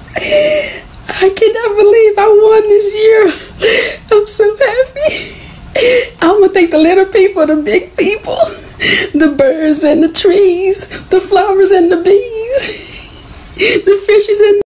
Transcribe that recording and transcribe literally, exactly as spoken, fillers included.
I cannot believe I won this year. I'm so happy. I'm gonna thank the little people, the big people, the birds and the trees, the flowers and the bees, the fishes and